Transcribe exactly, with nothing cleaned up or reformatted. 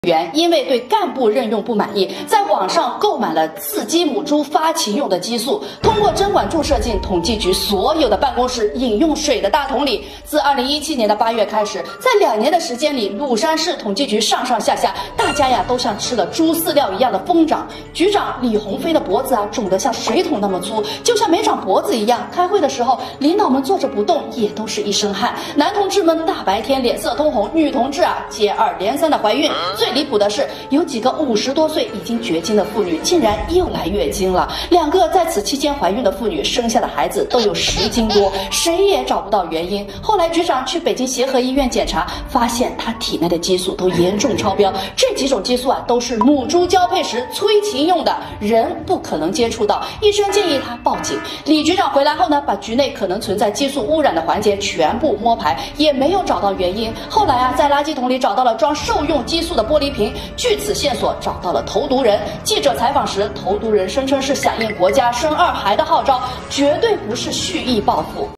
员因为对干部任用不满意，在网上购买了刺激母猪发情用的激素，通过针管注射进统计局所有的办公室饮用水的大桶里。自二零一七年的八月开始，在两年的时间里，鲁山市统计局上上下下，大家呀都像吃了猪饲料一样的疯长。局长李鸿飞的脖子啊肿得像水桶那么粗，就像没长脖子一样。开会的时候，领导们坐着不动，也都是一身汗。男同志们大白天脸色通红，女同志啊接二连三的怀孕。最离谱的是，有几个五十多岁已经绝经的妇女，竟然又来月经了。两个在此期间怀孕的妇女生下的孩子都有十斤多，谁也找不到原因。后来局长去北京协和医院检查，发现他体内的激素都严重超标。这几种激素啊，都是母猪交配时催情用的，人不可能接触到。医生建议他报警。李局长回来后呢，把局内可能存在激素污染的环节全部摸排，也没有找到原因。后来啊，在垃圾桶里找到了装受用激素的玻璃瓶，据此线索找到了投毒人。记者采访时，投毒人声称是响应国家生二孩的号召，绝对不是蓄意报复。